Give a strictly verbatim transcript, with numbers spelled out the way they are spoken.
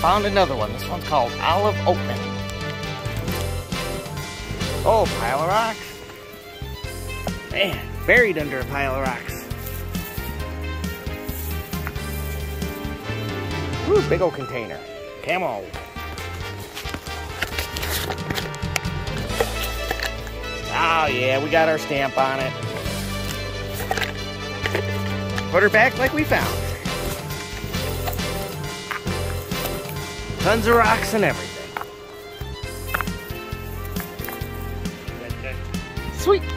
found another one. This one's called Olive Oatman. Oh, pile of rocks. Man, buried under a pile of rocks. Ooh, big old container. Come on. Oh yeah, we got our stamp on it. Put her back like we found her. Tons of rocks and everything. Sweet.